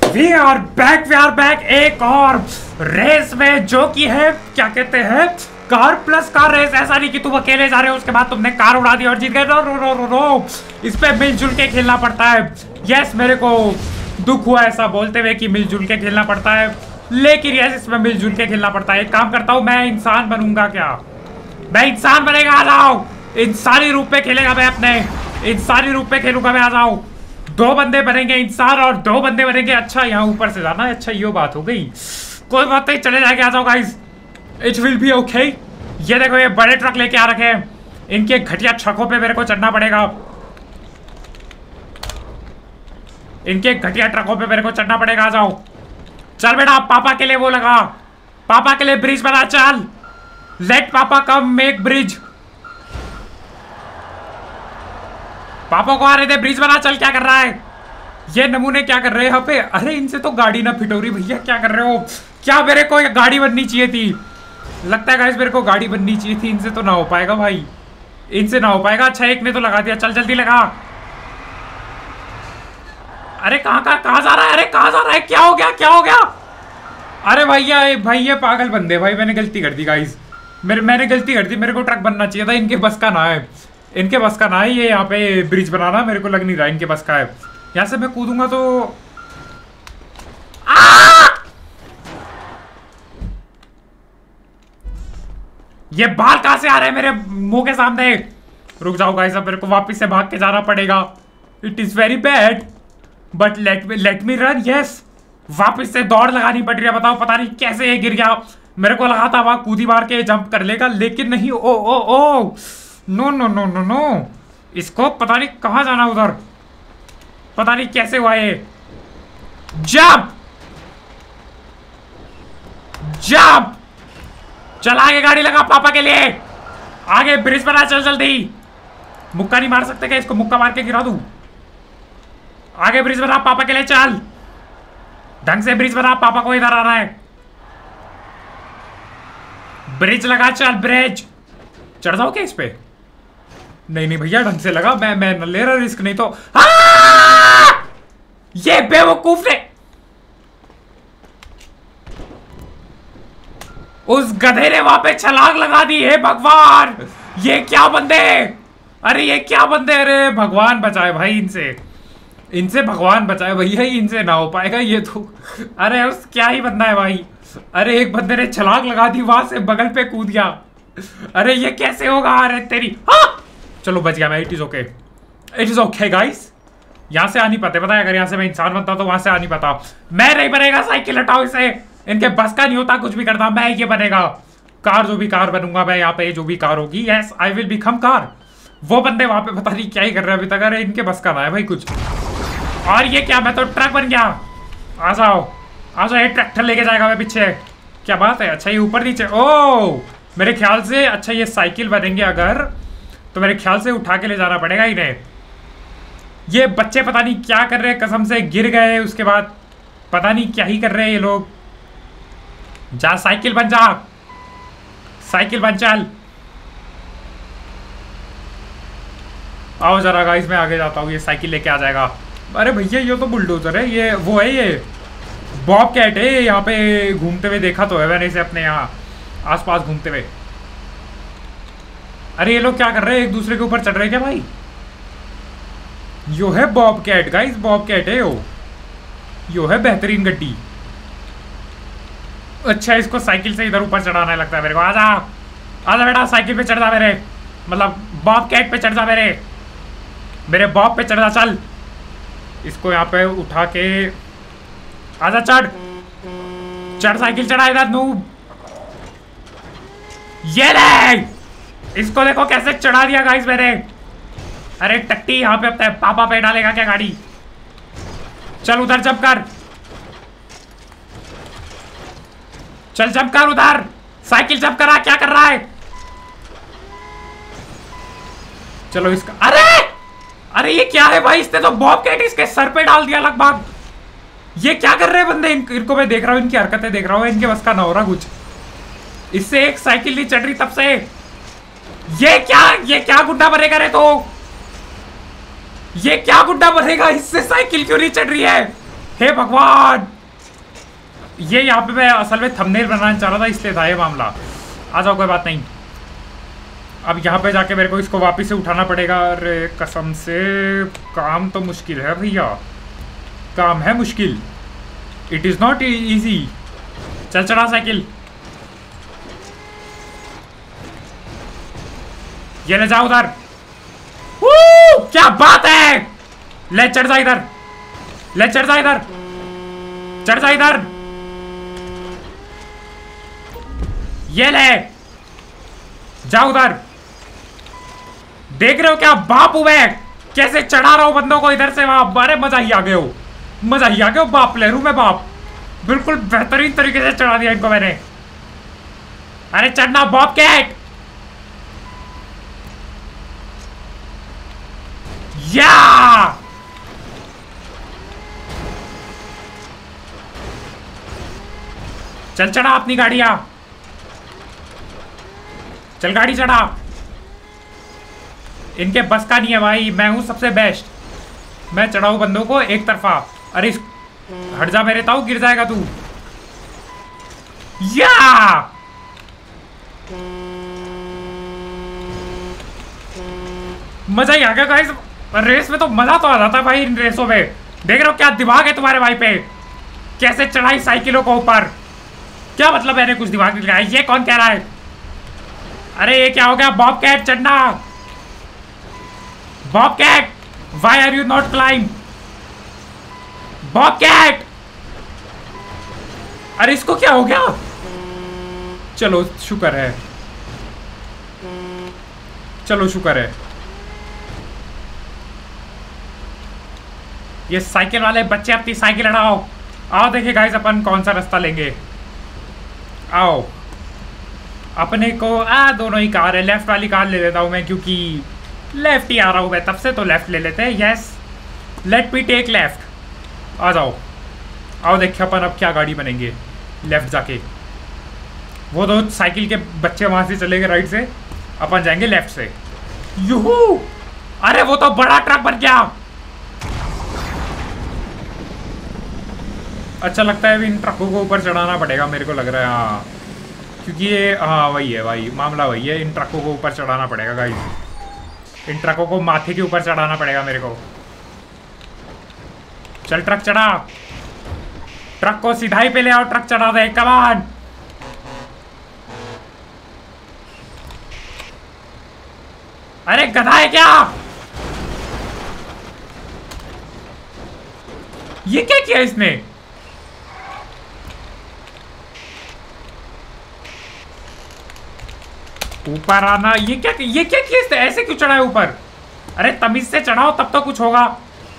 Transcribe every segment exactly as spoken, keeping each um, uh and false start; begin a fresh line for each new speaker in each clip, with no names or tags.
We are back we are back एक और race में, जो कि है क्या कहते हैं कार प्लस कार रेस। ऐसा नहीं कि तुम अकेले जा रहे हो उसके बाद तुमने कार उड़ा दी और जीत गए। No no no no no, इस पे मिलजुल के खेलना पड़ता है। यस, मेरे को दुख हुआ ऐसा बोलते हुए कि मिलजुल के खेलना पड़ता है, लेकिन यस इसमें मिलजुल के खेलना पड़ता है। एक काम करता हूँ, मैं इंसान बनूंगा। क्या मैं इंसान बनेगा? आ जाओ, इंसानी रूप में खेलेगा मैं, अपने इंसानी रूप में खेलूंगा मैं। आ जाओ, दो बंदे बनेंगे इंसान और दो बंदे बनेंगे। अच्छा यहाँ ऊपर से जाना है। अच्छा ये बात हो गई, कोई बात नहीं, चले जाएंगे। आ जाओ guys, it will be okay. ये देखो ये बड़े ट्रक लेके आ रखे हैं, इनके घटिया ट्रकों पे मेरे को चढ़ना पड़ेगा। इनके घटिया ट्रकों पे मेरे को चढ़ना पड़ेगा। आ जाओ, चल बेटा, पापा के लिए वो लगा, पापा के लिए ब्रिज बना। चल, लेट पापा कम मेक ब्रिज। पापा को आ रहे थे, ब्रिज बना। चल, क्या कर रहा है ये नमूने? क्या कर रहे हैं यहाँ पे? अरे इनसे तो गाड़ी ना फिट हो रही। भैया क्या कर रहे हो? क्या मेरे को ये गाड़ी बननी चाहिए थी? लगता है गाइस मेरे को गाड़ी बननी चाहिए थी। इनसे तो ना हो पाएगा भाई, इनसे ना हो पाएगा। अच्छा एक ने तो लगा दिया, चल जल्दी लगा। अरे कहाँ कहाँ कहाँ जा रहा है? अरे कहाँ जा रहा है? क्या हो गया? क्या हो गया? अरे भैया भाई ये पागल बंदे, भाई मैंने गलती कर दी गाइस, मेरे मैंने गलती कर दी। मेरे को ट्रक बनना चाहिए था, इनके बस का ना है, इनके बस का ना है ये यहाँ पे ब्रिज बनाना। मेरे को लग नहीं रहा इनके बस का है। यहाँ से मैं कूदूंगा तो आ! ये बाल कहाँ से आ रहे हैं मेरे मुंह के सामने? रुक जाओ गाइस, अब मेरे को वापस से भाग के जाना पड़ेगा। It is very bad but let me let me run. Yes, वापस से दौड़ लगानी पड़ रही है। बताओ पता नहीं कैसे ये गिर गया। मेरे को लगा था वहां कूदी मार के जंप कर लेगा, लेकिन नहीं। Oh oh oh no no no no no, इसको पता नहीं कहाँ जाना, उधर पता नहीं कैसे हुआ ये। जंप जंप, चल आगे गाड़ी लगा पापा के लिए, आगे ब्रिज बना। चल जल्दी, मुक्का नहीं मार सकते क्या? इसको मुक्का मार के गिरा दूं। आगे ब्रिज बना पापा के लिए, चल ढंग से ब्रिज बना, पापा को इधर आना है। ब्रिज लगा, चल ब्रिज। चढ़ जाओ क्या इस पे? नहीं नहीं भैया ढंग से लगा, मैं मैं न ले रहा रिस्क, नहीं तो। ये बेवकूफ ने, उस गधे ने वहां पे छलांग लगा दी है। भगवान ये क्या बंदे, अरे ये क्या बंदे, अरे भगवान बचाए भाई इनसे, इनसे भगवान बचाए भैया, इनसे ना हो पाएगा ये तो। अरे उस क्या ही बंदा है भाई। अरे एक बंदे ने छलांग लगा दी, वहां से बगल पे कूद गया। अरे ये कैसे होगा? अरे तेरी, हाँ चलो बच गया मैं। It is okay, it is okay guys. यहाँ से आ नहीं पाते, पता है अगर यहाँ से मैं इंसान बनता तो वहां से आ नहीं पाता। मैं नहीं बनेगा, साइकिल हटाओ इसे, इनके बस का नहीं होता कुछ भी करता। मैं ये बनेगा कार, जो भी कार बनूंगा मैं यहाँ पे, जो भी कार होगी। Yes I will become car. वो बंदे वहां पे पता नहीं क्या ही कर रहे हैं अभी तक। अरे इनके बस का ना है भाई कुछ। और ये क्या, मैं तो ट्रक बन गया। आ जाओ आ जाओ, ये ट्रैक्टर लेके जाएगा मैं पीछे। क्या बात है? अच्छा ये ऊपर नीचे, ओ मेरे ख्याल से। अच्छा ये साइकिल बनेंगे अगर, तो मेरे ख्याल से उठा के ले जाना पड़ेगा इन्हें। ये बच्चे पता नहीं क्या कर रहे हैं, कसम से गिर गए, उसके बाद पता नहीं क्या ही कर रहे हैं ये लोग। जा साइकिल बन, जा साइकिल बन, चल। आओ जरा गाइस, मैं आगे जाता हूँ, ये साइकिल लेके आ जाएगा। अरे भैया ये तो बुलडोजर है, ये वो है, ये बॉब कैट है। यहाँ पे घूमते हुए देखा तो है मैंने इसे, अपने यहाँ आसपास घूमते हुए। अरे ये लोग क्या कर रहे हैं, एक दूसरे के ऊपर चढ़ रहे हैं क्या भाई? यो है bobcat guys, bobcat है यो यो है बेहतरीन गड्डी। अच्छा इसको साइकिल से इधर ऊपर चढ़ाना लगता है मेरे को। आजा आजा बेटा, साइकिल पे चढ़ जा मेरे, मतलब बॉब कैट पे चढ़ जा मेरे, मेरे बॉब पे चढ़ जा। चल इसको यहाँ पे उठा के आजा, चढ़ चढ़, साइकिल चढ़ा इधर नूब। ये ले, इसको देखो कैसे चढ़ा दिया गाइस मैंने। अरे टट्टी यहाँ पे अपने पापा पे डालेगा क्या गाड़ी? चल उधर जंप कर, चल जंप कर उधर, साइकिल जंप करा। क्या कर रहा है? चलो इसका, अरे अरे ये क्या है भाई? इसने तो बॉब कैट इसके सर पे डाल दिया लगभग। ये क्या कर रहे हैं बंदे? इन, इनको मैं देख रहा हूँ, इनकी हरकतें देख रहा हूँ, इनके बस का ना हो रहा कुछ। इससे एक साइकिल नहीं चढ़ रही तब से। ये क्या, ये क्या गुड्डा बनेगा रे? तो ये क्या गुड्डा बनेगा? इससे साइकिल क्यों नहीं चढ़ रही है? हे भगवान, ये यहाँ पे मैं असल में थंबनेल बनाना चाह रहा था, इसलिए था ये मामला। आ जाओ, कोई बात नहीं। अब यहाँ पे जाके मेरे को इसको वापस से उठाना पड़ेगा। अरे कसम से काम तो मुश्किल है भैया, काम है मुश्किल। It is not easy. चल चढ़ा साइकिल, ये ले जाओ उधर। क्या बात है, ले चढ़ जा इधर, ले चढ़ जा इधर, चढ़ जा इधर, ये ले जाओ उधर। देख रहे हो क्या बाप हुए, कैसे चढ़ा रहा हूं बंदों को इधर से वहां। अरे मजा ही आ गए हो, मजा ही आ गया हो बाप, ले रू मैं बाप। बिल्कुल बेहतरीन तरीके से चढ़ा दिया इनको मैंने। अरे चढ़ना बॉब कैट, या चल चढ़ा अपनी गाड़ियां, चल गाड़ी चढ़ा। इनके बस का नहीं है भाई, मैं हूं सबसे बेस्ट। मैं चढ़ाऊ बंदों को एक तरफा। अरे इस... हट जा मेरे ताऊ, गिर जाएगा तू। या मजा ही आ गया गाइस। रेस में तो मजा तो आ जाता है भाई इन रेसों में। देख रहे हो क्या दिमाग है तुम्हारे भाई पे, कैसे चढ़ाई साइकिलों को ऊपर। क्या मतलब मैंने कुछ दिमाग नहीं लगाया, ये कौन कह रहा है। अरे ये क्या हो गया, बॉब कैट चढ़ना। Bobcat, why are you not climb. Bobcat, अरे इसको क्या हो गया। चलो शुक्र है, चलो शुक्र है। ये साइकिल वाले बच्चे अपनी साइकिल हटाओ। आओ देखिए गाइस अपन कौन सा रास्ता लेंगे। आओ अपने को आ दोनों ही कार है, लेफ्ट वाली कार ले लेता हूं मैं, क्योंकि लेफ्ट ही आ रहा हूं मैं तब से, तो लेफ्ट ले लेते हैं। Yes let me take left. आ जाओ, आओ देखिए अपन अब क्या गाड़ी बनेंगे। लेफ्ट जाके वो दो साइकिल के बच्चे वहां से चलेंगे राइट से, अपन जाएंगे लेफ्ट से। यूहू, अरे वो तो बड़ा ट्रक बन गया। अच्छा लगता है, इन ट्रकों को ऊपर चढ़ाना पड़ेगा मेरे को लग रहा है। हाँ क्योंकि ये हाँ वही है भाई, मामला वही है। इन ट्रकों को ऊपर चढ़ाना पड़ेगा गाइस, इन ट्रकों को माथे के ऊपर चढ़ाना पड़ेगा मेरे को। चल ट्रक चढ़ा, ट्रक को सीधाई पे ले आओ, ट्रक चढ़ा दे, कम ऑन। अरे गधा है क्या, ये क्या किया इसने। ऊपर आना, ये क्या ये क्या किया इसने, ऐसे क्यों चढ़ा है ऊपर। अरे तमीज से चढ़ाओ तब तो कुछ होगा।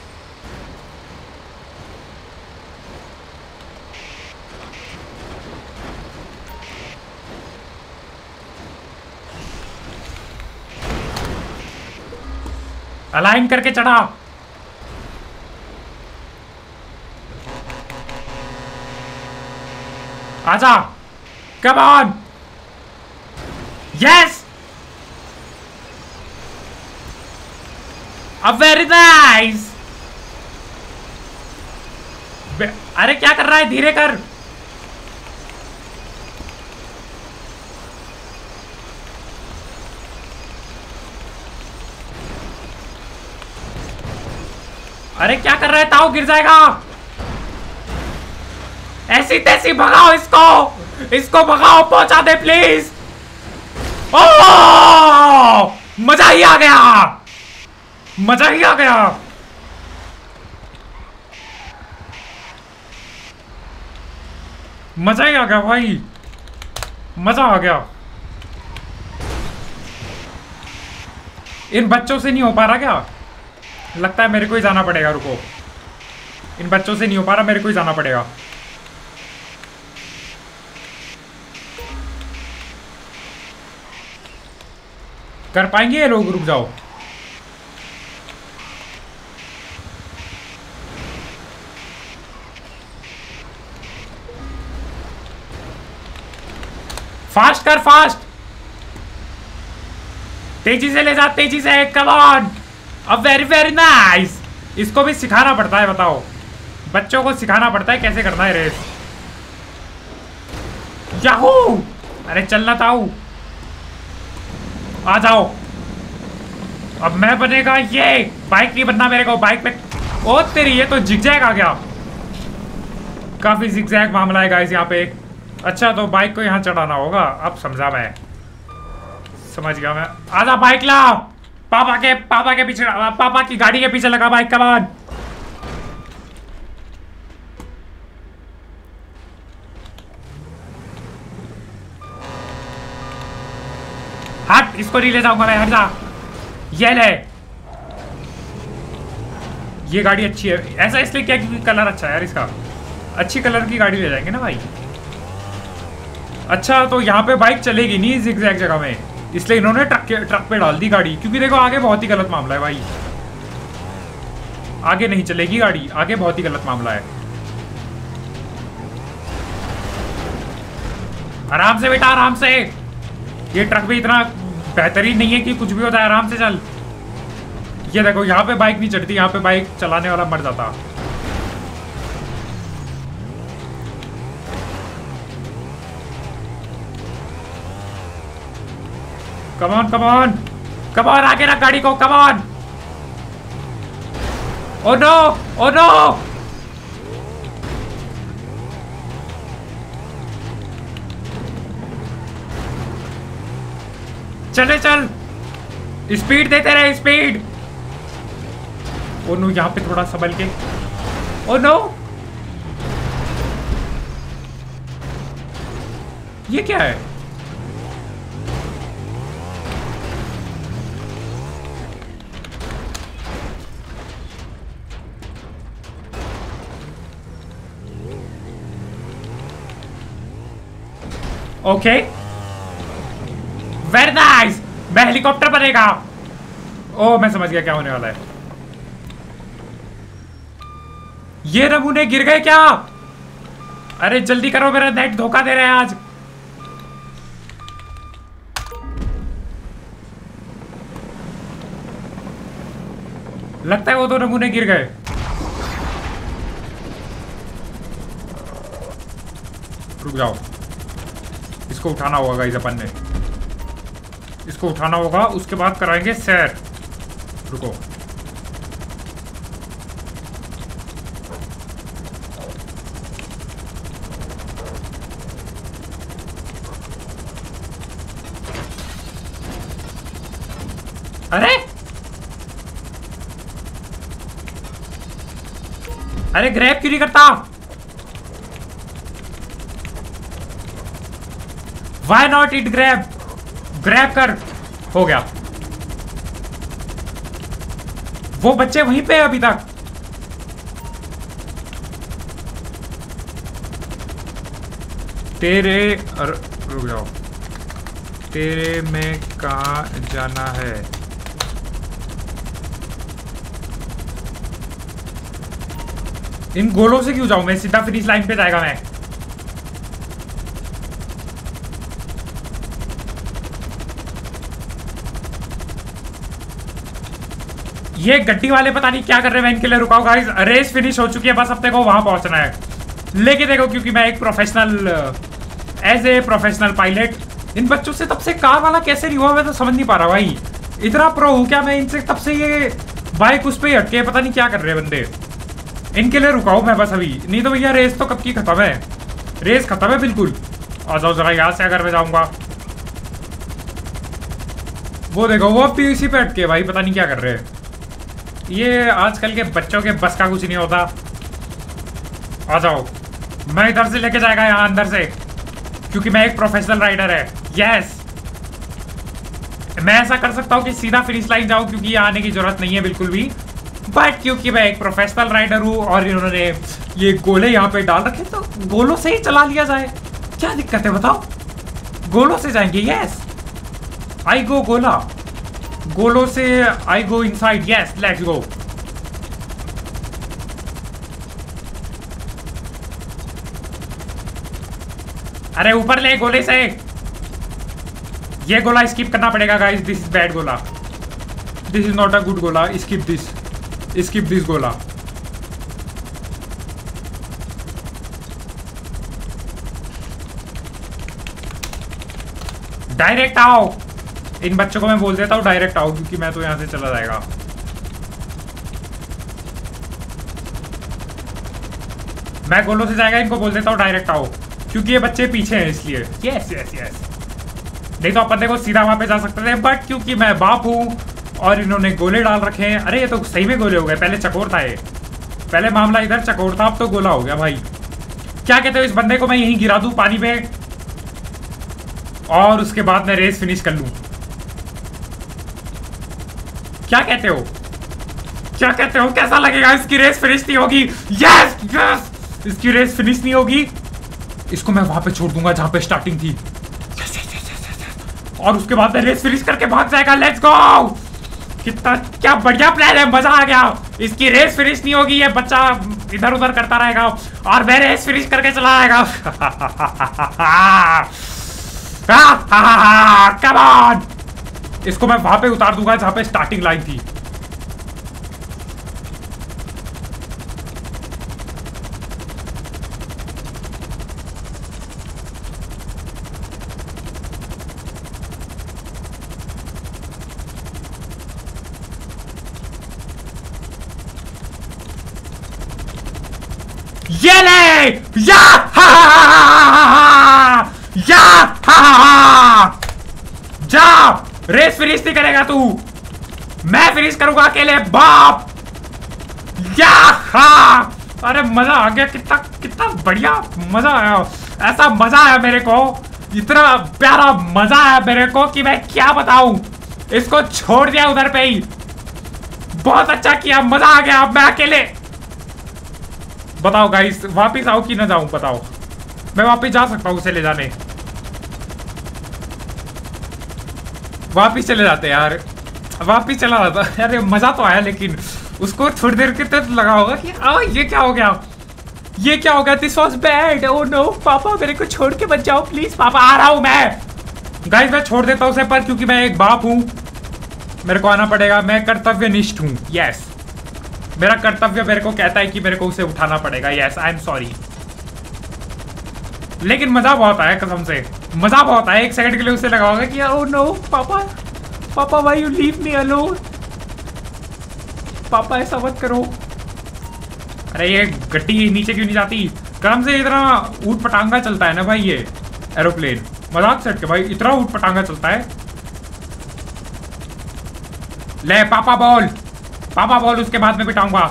अलाइन करके चढ़ा। आजा, कम ऑन, यस, अब वेरी नाइस। अरे क्या कर रहा है, धीरे कर। अरे क्या कर रहा है ताऊ, गिर जाएगा। ऐसी तैसी भगाओ इसको, इसको भगाओ, पहुंचा दे प्लीज। ओह मजा ही आ गया, मजा ही आ गया। मजा ही आ गया भाई, मजा आ गया। इन बच्चों से नहीं हो पा रहा क्या, लगता है मेरे को ही जाना पड़ेगा। रुको, इन बच्चों से नहीं हो पा रहा, मेरे को ही जाना पड़ेगा। कर पाएंगे ये लोग, रुक जाओ। फास्ट कर, फास्ट, तेजी से ले जा, तेजी से, कम ऑन। अब वेरी वेरी नाइस। इसको भी सिखाना पड़ता है, बताओ। बच्चों को सिखाना पड़ता है कैसे करना है रेस। याहू! अरे चलना ताऊ, आ जाओ। अब मैं बनेगा ये, बाइक नहीं बनना मेरे को, बाइक पे। ओ तेरी, ये तो जिगजैग आ गया। काफी जिगजैग मामला है गाइस यहाँ पे। अच्छा तो बाइक को यहाँ चढ़ाना होगा, अब समझा मैं, समझ गया मैं। आजा बाइक ला, पापा के पापा के पीछे, पापा की गाड़ी के पीछे लगा बाइक का बाद। हट, इसको नहीं ले जाऊंगा मैं, हट जा। ये ले, ये गाड़ी अच्छी है। ऐसा इसलिए क्या क्योंकि कलर अच्छा है यार इसका। अच्छी कलर की गाड़ी ले जाएंगे ना भाई। अच्छा तो यहाँ पे बाइक चलेगी नहीं इस एग्जैक्ट जगह में, इसलिए इन्होंने ट्रक के ट्रक पे डाल दी गाड़ी, क्योंकि देखो आगे बहुत ही गलत मामला है भाई। आगे नहीं चलेगी गाड़ी, आगे बहुत ही गलत मामला है। आराम से बेटा, आराम से। ये ट्रक भी इतना बेहतरीन नहीं है कि कुछ भी होता है, आराम से चल। ये देखो यहाँ पे बाइक नहीं चढ़ती, यहाँ पे बाइक चलाने वाला मर जाता। Come on come on come on, आगे रख गाड़ी को, come on. Oh no oh no, चले चल, स्पीड देते रहे, स्पीड। ओ नो, यहाँ पे थोड़ा संभल के। ओ नो, ये क्या है? Okay, very nice. मैं हेलीकॉप्टर बनेगा। ओ मैं समझ गया क्या होने वाला है। ये नमूने गिर गए क्या? अरे जल्दी करो, मेरा नेट धोखा दे रहे हैं आज। लगता है वो दो नमूने गिर गए। रुक जाओ, इसको उठाना होगा गाइस, अपन ने इसको उठाना होगा, उसके बाद कराएंगे सैर। रुको, अरे अरे ग्रैब क्यों नहीं करता? Why not it grab? Grab कर। हो गया। वो बच्चे वहीं पे है अभी तक। तेरे रुक जाओ, तेरे में कहाँ जाना है? इन गोलों से क्यों जाऊं मैं? सीधा फिनिश लाइन पे जाएगा मैं। ये गड्डी वाले पता नहीं क्या कर रहे हैं, मैं इनके लिए रुकाओ गाइस। रेस फिनिश हो चुकी है, बस अपने को वहां पहुंचना है। लेके देखो, क्योंकि मैं एक professional, as a professional pilot, इन बच्चों से तब से कार वाला कैसे नहीं हुआ मैं तो समझ नहीं पा रहा भाई। इतना प्रो हूं क्या मैं इनसे? तब से ये बाइक उस पे हटके पता नहीं क्या कर रहे हैं बंदे। इनके लिए रुकाओ मैं बस अभी, नहीं तो भैया रेस तो कब की खत्म है। रेस खत्म है बिल्कुल। आ जाओ जरा यहाँ से, अगर मैं जाऊंगा। वो देखो, वो भी इसी पे हटके भाई पता नहीं क्या कर रहे हैं। ये आजकल के बच्चों के बस का कुछ नहीं होता। आ जाओ, मैं इधर से लेके जाएगा यहाँ अंदर से, क्योंकि मैं एक प्रोफेशनल राइडर है। यस, मैं ऐसा कर सकता हूँ कि सीधा फिनिश लाइन जाऊँ, क्योंकि यहाँ आने की जरूरत नहीं है बिल्कुल भी। बट क्योंकि मैं एक प्रोफेशनल राइडर हूँ और इन्होंने ये गोले यहाँ पे डाल रखे, तो गोलों से ही चला लिया जाए। क्या दिक्कत है बताओ? गोलों से जाएंगे। यस, आई गो गोला। गोलों से I go inside. Yes, let's go. अरे ऊपर ले गोले से। ये गोला स्किप करना पड़ेगा गाइस, दिस इज बैड गोला, this is not a good गोला। स्किप दिस, स्किप दिस गोला। डायरेक्ट आओ। इन बच्चों को मैं बोल देता हूँ डायरेक्ट आओ, क्योंकि मैं तो यहाँ से चला जाएगा। मैं गोलों से जाएगा, इनको बोल देता हूँ डायरेक्ट आओ, क्योंकि ये बच्चे पीछे हैं इसलिए। यस यस यस, नहीं तो अपन देखो सीधा वहां पे जा सकते थे, बट क्योंकि मैं बाप हूँ और इन्होंने गोले डाल रखे हैं। अरे ये तो सही में गोले हो गए, पहले चकोर था ये, पहले मामला इधर चकोर था, अब तो गोला हो गया भाई। क्या कहते हो इस बंदे को मैं यहीं गिरा दूं पानी पे और उसके बाद मैं रेस फिनिश कर लूं? क्या कहते हो, क्या कहते हो, कैसा लगेगा? इसकी रेस फिनिश नहीं होगी। यस यस, इसकी रेस फिनिश नहीं होगी। इसको मैं वहां पे छोड़ दूंगा जहां पे स्टार्टिंग थी, और उसके बाद मैं रेस फिनिश करके भाग जाएगा। Let's go. कितना क्या बढ़िया प्लान है, मजा आ गया। इसकी रेस फिनिश नहीं होगी, ये बच्चा इधर उधर करता रहेगा और मैं रेस फिनिश करके चला आएगा। कम ऑन, इसको मैं वहां पे उतार दूंगा जहां पे स्टार्टिंग लाइन थी। ये ले, या हा या हा, जा। रेस फिनिश नहीं करेगा तू, मैं फिनिश करूंगा अकेले बाप। या हा, अरे मजा आ गया, कितना कितना बढ़िया मजा आया। ऐसा मजा आया मेरे को, इतना प्यारा मजा आया मेरे को कि मैं क्या बताऊं। इसको छोड़ दिया उधर पे ही, बहुत अच्छा किया, मजा आ गया। अब मैं अकेले, बताओ गाइस वापिस आओ कि ना जाऊं, बताओ। मैं वापिस जा सकता हूं उसे ले जाने, वापिस चले जाते यार, वापिस चला जाता। अरे मजा तो आया, लेकिन उसको थोड़ी देर के तक लगा होगा कि आ ये क्या हो गया, ये क्या हो गया। This was bad, oh no पापा मेरे को छोड़ के मत जाओ प्लीज। पापा आ रहा हूं मैं। गाइस मैं छोड़ देता हूं उसे, पर क्योंकि मैं एक बाप हूं मेरे को आना पड़ेगा। मैं कर्तव्यनिष्ठ हूं। यस, मेरा कर्तव्य मेरे को कहता है कि मेरे को उसे उठाना पड़ेगा। यस आई एम सॉरी, लेकिन मजा बहुत आया, कसम से मजा बहुत आया। एक सेकंड के लिए उसे लगा होगा कि ओह नो पापा, पापा why you leave me alone, पापा ऐसा मत करो। अरे ये गड्डी नीचे क्यों नहीं जाती? कसम से इतना ऊट पटांगा चलता है ना भाई ये एरोप्लेन, मजाक सेट के भाई, इतना ऊट पटांगा चलता है। ले पापा बोल, पापा बोल, उसके बाद में बिठाऊंगा।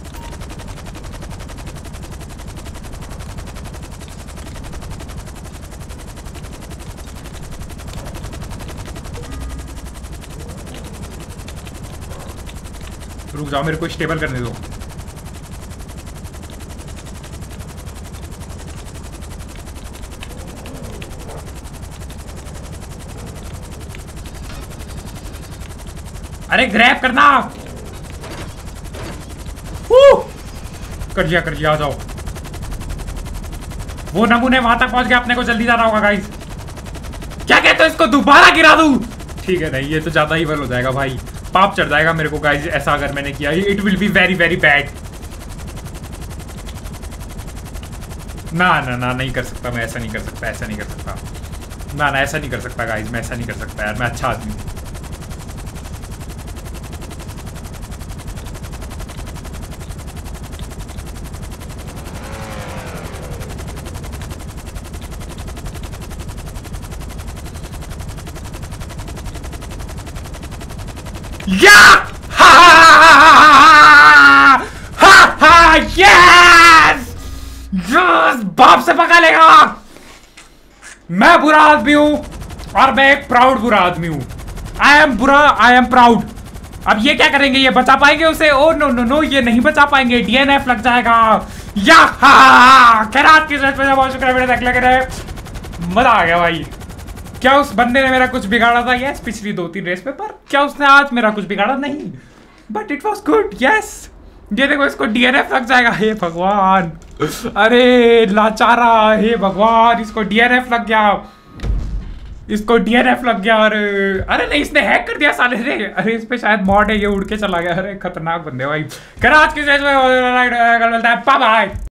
रुक जाओ, मेरे को स्टेबल करने दो। अरे ग्रैब करना, कर दिया कर दिया, आ जाओ। वो नमूने वहां तक पहुंच गया, अपने को जल्दी जाना होगा गाइस। क्या कहते हो, इसको दोबारा गिरा दूं? ठीक है, नहीं ये तो ज्यादा ही बल हो जाएगा भाई, पाप चढ़ जाएगा मेरे को गाइस ऐसा अगर मैंने किया। It will be very very bad. ना ना ना नहीं कर सकता मैं, ऐसा नहीं कर सकता, ऐसा नहीं कर सकता, ना ना ऐसा नहीं कर सकता गाइस, मैं ऐसा नहीं कर सकता यार, मैं अच्छा आदमी हूँ। या हा हा हा, यस यस, बाप से पका लेगा। मैं बुरा आदमी हूं और मैं एक प्राउड बुरा आदमी हूं। आई एम बुरा, आई एम प्राउड। अब ये क्या करेंगे, ये बचा पाएंगे उसे? ओ नो नो नो, ये नहीं बचा पाएंगे, डीएनएफ लग जाएगा। या हा, खैरात की जरूरत में बहुत शुक्रिया मेरे देख लग रहे, मजा आ गया भाई। क्या उस बंदे ने मेरा कुछ बिगाड़ा था? यस, पिछली दो तीन रेस पे, पर क्या उसने आज मेरा कुछ बिगाड़ा? नहीं, but it was good. Yes, ये देखो इसको डीएनएफ लग जाएगा। हे भगवान, अरे लाचारा, हे भगवान, इसको डीएनएफ लग गया, इसको डीएनएफ लग गया। अरे अरे नहीं, इसने हैक कर दिया साले ने। अरे इस पे शायद मॉड है, ये उड़ के चला गया। अरे खतरनाक बंदे भाई। कर आज की बाय बाय।